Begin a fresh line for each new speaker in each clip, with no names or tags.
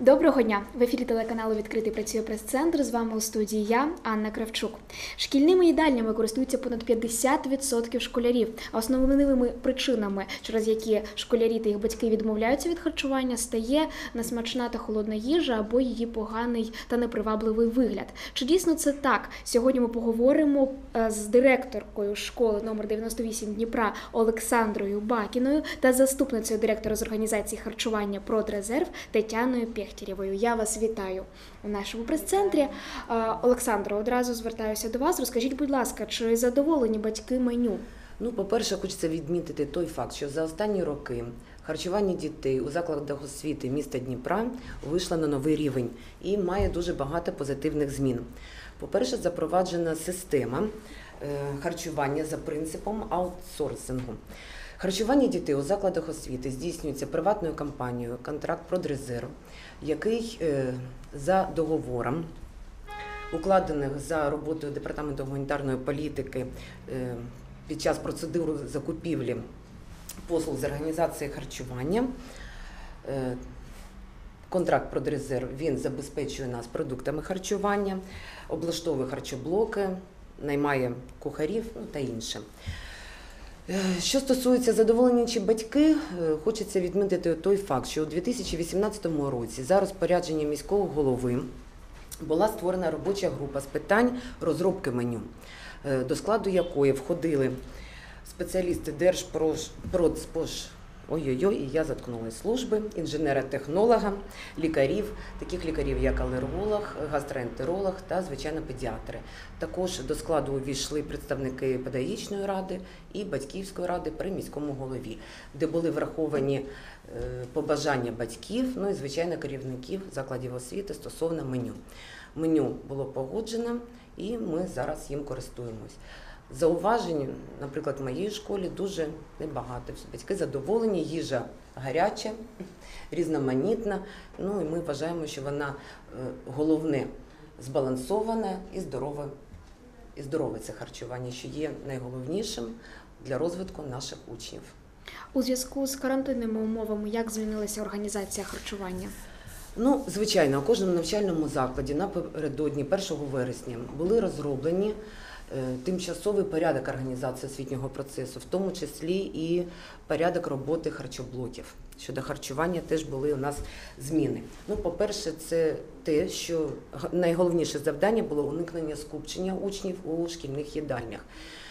Доброго дня! В ефірі телеканалу «Відкритий» працює прес-центр. З вами у студії я, Анна Кравчук. Шкільними їдальнями користуються понад 50% школярів. А основними причинами, через які школярі та їх батьки відмовляються від харчування, стає несмачна та холодна їжа або її поганий та непривабливий вигляд. Чи дійсно це так? Сьогодні ми поговоримо з директоркою школи номер 98 Дніпра Олександрою Бакіною та заступницею директора з організації харчування «Продрезерв» Тетяною Пєхтєрєвою. Я вас вітаю у нашому прес-центрі. Олександро, одразу звертаюся до вас. Розкажіть, будь ласка, чи задоволені батьки меню?
По-перше, хочеться відмітити той факт, що за останні роки харчування дітей у закладах освіти міста Дніпра вийшло на новий рівень і має дуже багато позитивних змін. По-перше, запроваджена система харчування за принципом аутсорсингу. Харчування дітей у закладах освіти здійснюється приватною компанією «Контракт Продрезерв», який за договором, укладених за роботою Департаменту гуманітарної політики під час процедури закупівлі послуг з організації харчування, контракт «Продрезерв», він забезпечує нас продуктами харчування, облаштовує харчоблоки, наймає кухарів та інше. Що стосується задоволення чи батьки, хочеться відмітити той факт, що у 2018 році за розпорядженням міського голови була створена робоча група з питань розробки меню, до складу якої входили спеціалісти служби, інженера-технолога, лікарів, таких лікарів, як алерголог, гастроентеролог та, звичайно, педіатри. Також до складу увійшли представники педагогічної ради і батьківської ради при міському голові, де були враховані побажання батьків, і, звичайно, керівників закладів освіти стосовно меню. Меню було погоджено і ми зараз їм користуємось. Зауважень, наприклад, в моїй школі дуже небагато. Батьки задоволені, їжа гаряча, різноманітна. І ми вважаємо, що вона, головне, збалансована і здорове це харчування, що є найголовнішим для розвитку наших учнів.
У зв'язку з карантинними умовами, як змінилася організація харчування?
Звичайно, у кожному навчальному закладі напередодні 1 вересня були розроблені тимчасовий порядок організації освітнього процесу, в тому числі і порядок роботи харчоблоків. Щодо харчування теж були у нас зміни. По-перше, це те, що найголовніше завдання було уникнення скупчення учнів у шкільних їдальнях.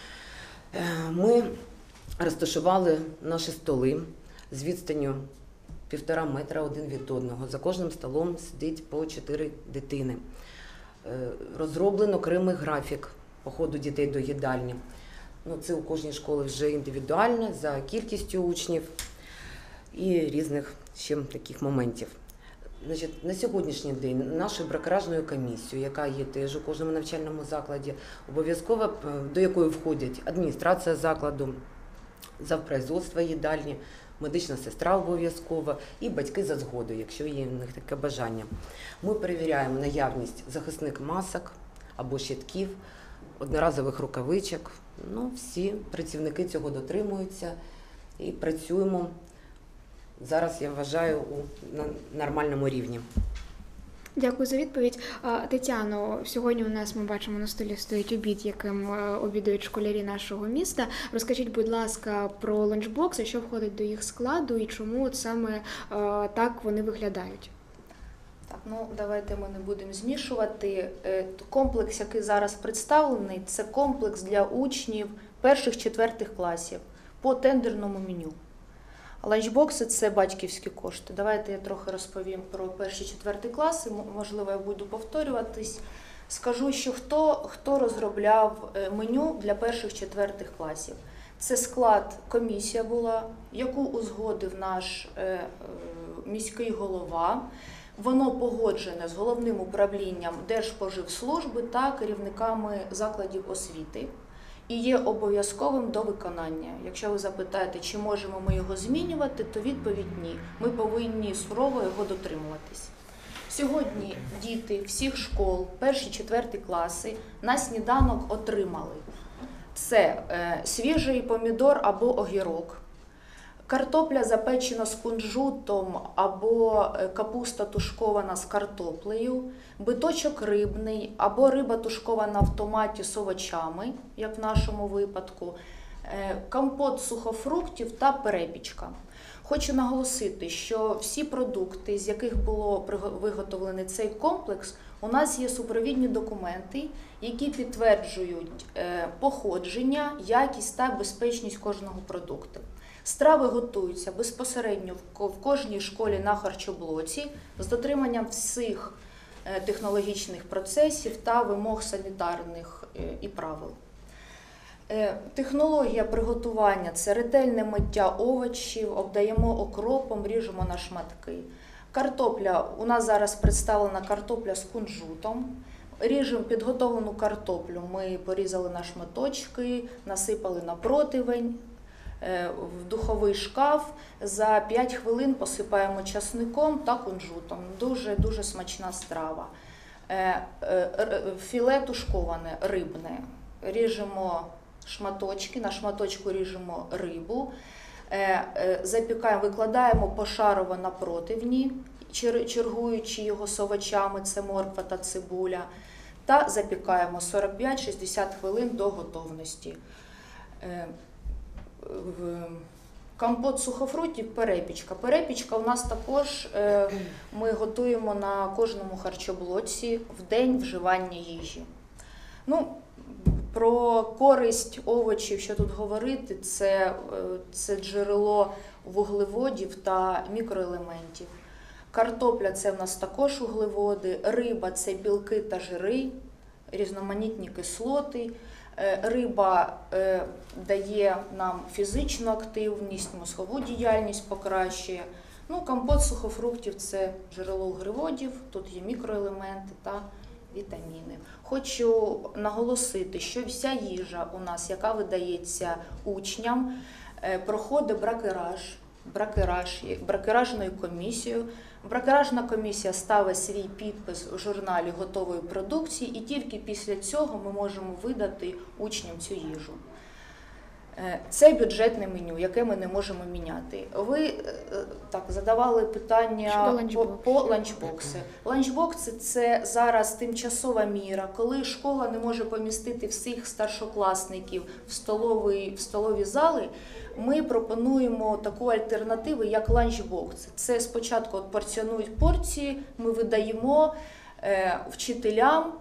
Ми розташували наші столи з відстанню 1,5 метра один від одного. За кожним столом сидить по 4 дитини. Розроблено окремий графік походу дітей до їдальні. Це у кожній школі вже індивідуально, за кількістю учнів і різних ще таких моментів. На сьогоднішній день нашою бракоражною комісією, яка є теж у кожному навчальному закладі, обов'язково, до якої входять адміністрація закладу, завпроизводство їдальні, медична сестра обов'язково і батьки за згодою, якщо є у них таке бажання. Ми перевіряємо наявність захисних масок або щитків, одноразових рукавичок. Всі працівники цього дотримуються і працюємо зараз, я вважаю, на нормальному рівні.
Дякую за відповідь. Тетяно, сьогодні у нас, ми бачимо, на столі стоїть обід, яким обідають школярі нашого міста. Розкажіть, будь ласка, про ланчбокси, що входить до їх складу і чому саме так вони виглядають?
Давайте ми не будемо змішувати. Комплекс, який зараз представлений, це комплекс для учнів 1-4 класів по тендерному меню. Ланчбокси – це батьківські кошти. Давайте я трохи розповім про 1-4 класи, можливо, я буду повторюватись. Скажу, що хто розробляв меню для 1-4 класів. Це склад, комісія була, яку узгодив наш міський голова. Воно погоджене з головним управлінням Держспоживслужби та керівниками закладів освіти і є обов'язковим до виконання. Якщо ви запитаєте, чи можемо ми його змінювати, то відповідь – ні. Ми повинні сурово його дотримуватись. Сьогодні діти всіх школ, 1-4 класи, на сніданок отримали. Це свіжий помідор або огірок, Картопля запечена з кунжутом або капуста тушкована з картоплею, биточок рибний або риба тушкована в томаті з овочами, як в нашому випадку, компот сухофруктів та перепічка. Хочу наголосити, що всі продукти, з яких було виготовлений цей комплекс, у нас є супровідні документи, які підтверджують походження, якість та безпечність кожного продукту. Страви готуються безпосередньо в кожній школі на харчоблоці з дотриманням всіх технологічних процесів та вимог санітарних і правил. Технологія приготування – це ретельне миття овочів, обдаємо окропом, ріжемо на шматки. Картопля, у нас зараз представлена картопля з кунжутом. Ріжемо підготовлену картоплю, ми порізали на шматочки, насипали на противень, в духовий шкаф, за 5 хвилин посипаємо часником та кунжутом. Дуже смачна страва. Філе тушковане, рибне. Ріжемо шматочки, на шматочку ріжемо рибу, запікаємо, викладаємо пошарово на противні, чергуючи його з овочами, це морква та цибуля, та запікаємо 45-60 хвилин до готовності. Компот сухофруктів, перепічка. Перепічка у нас також ми готуємо на кожному харчоблоці в день вживання їжі. Про користь овочів, що тут говорити, це джерело вуглеводів та мікроелементів. Картопля – це в нас також вуглеводи, риба – це білки та жири, різноманітні кислоти. Риба дає нам фізичну активність, мозкову діяльність покращує. Компот сухофруктів – це джерело вуглеводів, тут є мікроелементи та вітаміни. Хочу наголосити, що вся їжа у нас, яка видається учням, проходить бракеражною комісією. Бракеражна комісія ставить свій підпис в журналі готової продукції, і тільки після цього ми можемо видати учням цю їжу. Це бюджетне меню, яке ми не можемо міняти. Ви задавали питання по ланчбокси. Ланчбокси – це зараз тимчасова міра, коли школа не може помістити всіх старшокласників в столові зали. Ми пропонуємо таку альтернативу, як ланчбокс. Це спочатку порціонують порції, ми видаємо вчителям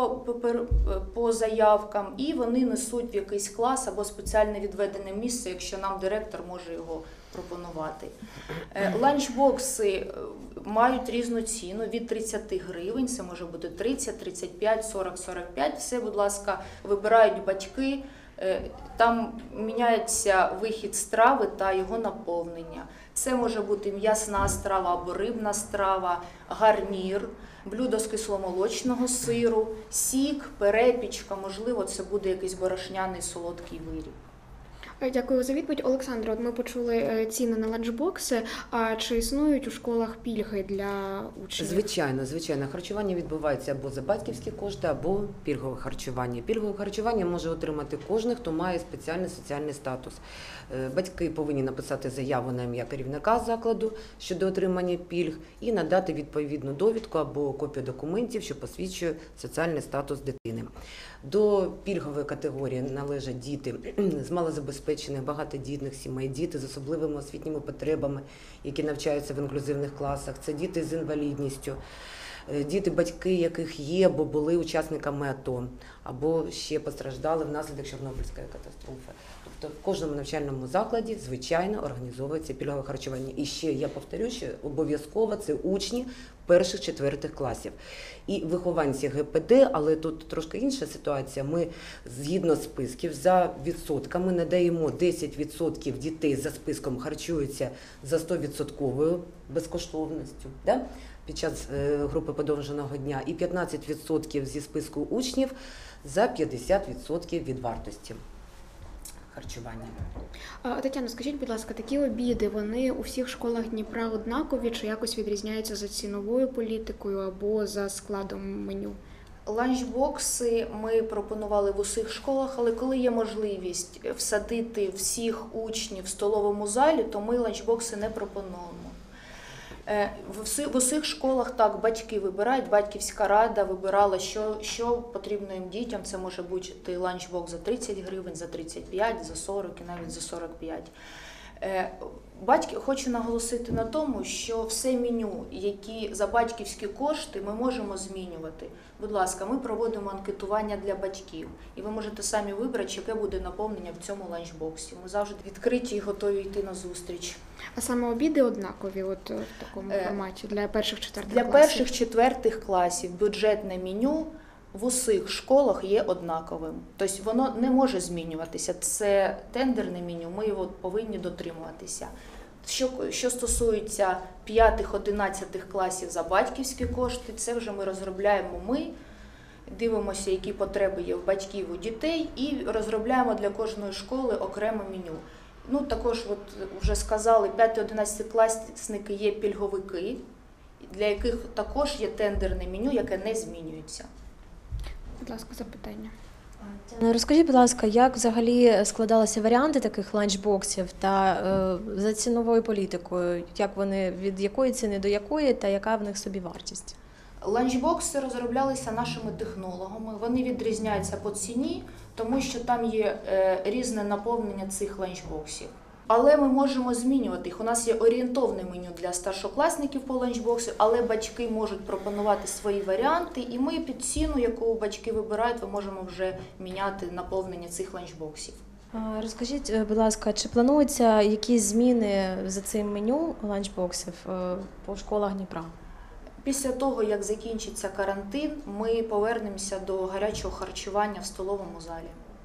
по заявкам, і вони несуть в якийсь клас або спеціально відведене місце, якщо нам директор може його пропонувати. Ланчбокси мають різну ціну від 30 гривень, це може бути 30, 35, 40, 45. Все, будь ласка, вибирають батьки. Там міняється вихід страви та його наповнення. Це може бути м'ясна страва або рибна страва, гарнір, блюдо з кисломолочного сиру, сік, перепічка, можливо, це буде якийсь борошняний солодкий виріб.
Дякую за відповідь. Олександро, ми почули ціни на ланчбокси. А чи існують у школах пільги для учнів?
Звичайно. Харчування відбувається або за батьківські кошти, або пільгове харчування. Пільгове харчування може отримати кожен, хто має спеціальний соціальний статус. Батьки повинні написати заяву на ім'я керівника закладу щодо отримання пільг і надати відповідну довідку або копію документів, що посвідчує соціальний статус дитини. До пільгової категорії належать діти з малозабезпечених, багатодітних сімей, діти з особливими освітніми потребами, які навчаються в інклюзивних класах, це діти з інвалідністю, діти, батьки яких є або були учасниками АТО, або ще постраждали внаслідок Чорнобильської катастрофи. Тобто в кожному навчальному закладі, звичайно, організовується пільгове харчування. І ще, я повторю, що обов'язково це учні перших-четвертих класів. І вихованці ГПД, але тут трошки інша ситуація. Ми згідно списків за відсотками надаємо 10% дітей за списком харчуються за 100% безкоштовністю, да? Під час групи подовженого дня, і 15% зі списку учнів за 50% від вартості харчування.
Тетяно, скажіть, будь ласка, такі обіди, вони у всіх школах Дніпра однакові чи якось відрізняються за ціновою політикою або за складом меню?
Ланчбокси ми пропонували в усіх школах, але коли є можливість всадити всіх учнів в столовому залі, то ми ланчбокси не пропонуємо. В усіх школах так, батьки вибирають, батьківська рада вибирала, що потрібно їм дітям. Це може бути ланчбокс за 30 гривень, за 35, за 40 і навіть за 45. Хочу наголосити на тому, що все меню, які за батьківські кошти, ми можемо змінювати. Будь ласка, ми проводимо анкетування для батьків, і ви можете самі вибрати, яке буде наповнення в цьому ланчбоксі. Ми завжди відкриті і готові йти на зустріч.
А саме обіди однакові в такому форматі для перших-четвертих
Для
класів?
перших-четвертих класів бюджетне меню в усіх школах є однаковим. Тобто воно не може змінюватися. Це тендерне меню, ми його повинні дотримуватися. Що стосується 5-11 класів за батьківські кошти, це вже ми розробляємо ми, дивимося, які потреби є в батьків, у дітей, і розробляємо для кожної школи окреме меню. Також, вже сказали, 5-11 класники є пільговики, для яких також є тендерне меню, яке не змінюється.
Будь ласка, запитання.
Розкажіть, будь ласка, як взагалі складалися варіанти таких ланчбоксів та за ціновою політикою? Як вони, від якої ціни до якої та яка в них собівартість?
Ланчбокси розроблялися нашими технологами. Вони відрізняються по ціні, тому що там є різне наповнення цих ланчбоксів. Але ми можемо змінювати їх. У нас є орієнтовне меню для старшокласників по ланчбоксу, але батьки можуть пропонувати свої варіанти, і ми під ціну, яку батьки вибирають, ми можемо вже міняти наповнення цих ланчбоксів.
Розкажіть, будь ласка, чи плануються якісь зміни за цим меню ланчбоксів по школах Дніпра?
Після того, як закінчиться карантин, ми повернемося до гарячого харчування в столовому залі.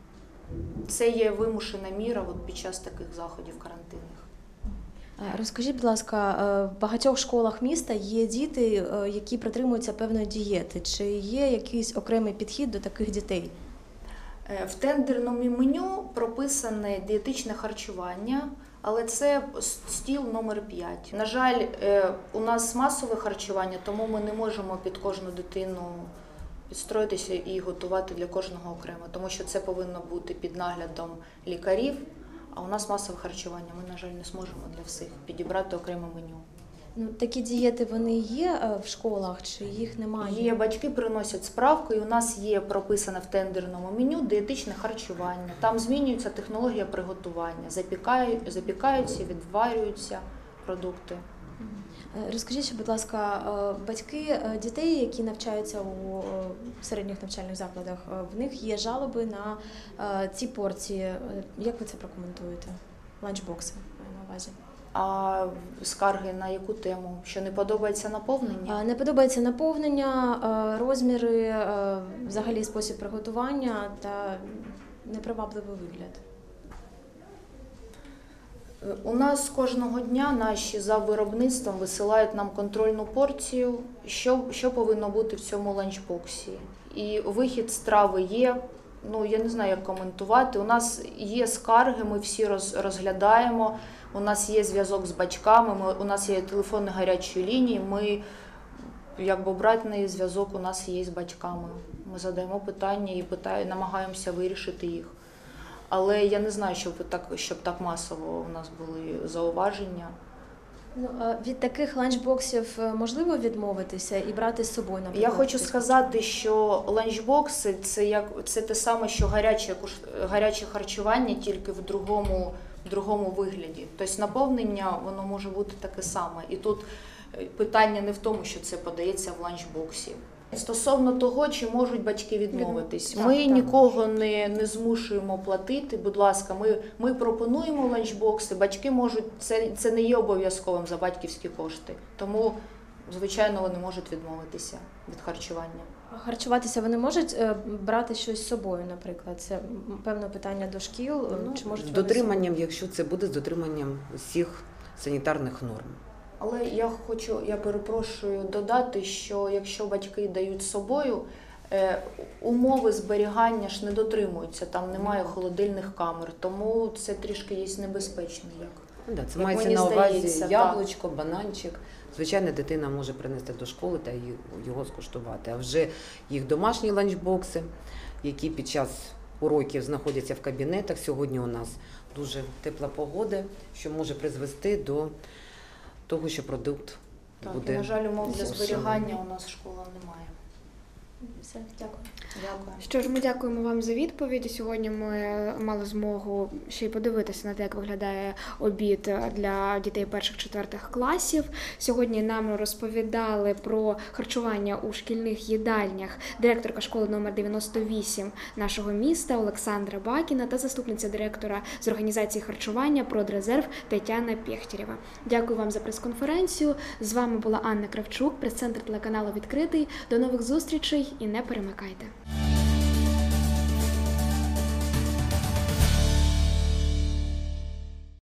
Це є вимушена міра під час таких заходів карантинних.
Розкажіть, будь ласка, в багатьох школах міста є діти, які притримуються певної дієти. Чи є якийсь окремий підхід до таких дітей?
В тендерному меню прописане дієтичне харчування, але це стіл номер 5. На жаль, у нас масове харчування, тому ми не можемо під кожну дитину підстроїтися і готувати для кожного окремо, тому що це повинно бути під наглядом лікарів, а у нас масове харчування, ми, на жаль, не зможемо для всіх підібрати окреме меню.
Такі дієти, вони є в школах, чи їх немає?
Є, батьки приносять справку, і у нас є прописане в тендерному меню дієтичне харчування. Там змінюється технологія приготування, запікаються, відварюються продукти.
Розкажіть, будь ласка, батьки дітей, які навчаються у середніх навчальних закладах, в них є жалоби на ці порції. Як ви це прокоментуєте? Ланчбокси, маю на увазі.
А скарги на яку тему? Що не подобається наповнення?
Не подобається наповнення, розміри, взагалі спосіб приготування та непривабливий вигляд.
У нас кожного дня наші за виробництвом висилають нам контрольну порцію, що повинно бути в цьому ланчбоксі. І вихід страви є, я не знаю, як коментувати. У нас є скарги, ми всі розглядаємо, у нас є зв'язок з батьками, у нас є телефони гарячої лінії, обратний зв'язок у нас є з батьками. Ми задаємо питання і намагаємося вирішити їх. Але я не знаю, щоб так масово у нас були зауваження.
Від таких ланчбоксів можливо відмовитися і брати з собою, наприклад?
Я хочу сказати, що ланчбокси – це те саме, що гаряче харчування, тільки в другому вигляді. Тобто наповнення воно може бути таке саме. І тут питання не в тому, що це подається в ланчбоксі. Стосовно того, чи можуть батьки відмовитись, ми нікого не змушуємо платити. Будь ласка, ми пропонуємо ланчбокси, батьки можуть, це не є обов'язковим за батьківські кошти, тому, звичайно, вони можуть відмовитися від харчування.
Харчуватися вони можуть брати щось з собою, наприклад? Це певне питання до шкіл? Чи можуть
з дотриманням, якщо це буде з дотриманням всіх санітарних норм.
Але я перепрошую додати, що якщо батьки дають з собою, умови зберігання ж не дотримуються, там немає холодильних камер, тому це трішки є небезпечно.
Ну, да, це
Як
мається
мені
на увазі
здається, так.
яблучко, бананчик. Звичайно, дитина може принести до школи та його скуштувати. А вже їх домашні ланчбокси, які під час уроків знаходяться в кабінетах. Сьогодні у нас дуже тепла погода, що може призвести до того, що продукт
Так,
буде.
і, на жаль, умов для
зіпсований.
зберігання у нас в школах немає.
Все, дякую.
Дякую.
Що ж, ми дякуємо вам за відповіді. Сьогодні ми мали змогу ще й подивитися на те, як виглядає обід для дітей перших-четвертих класів. Сьогодні нам розповідали про харчування у шкільних їдальнях директорка школи номер 98 нашого міста Олександра Бакіна та заступниця директора з організації харчування «Продрезерв» Тетяна Пєхтєрєва. Дякую вам за прес-конференцію. З вами була Анна Кравчук, прес-центр телеканалу «Відкритий». До нових зустрічей і не перемикайте.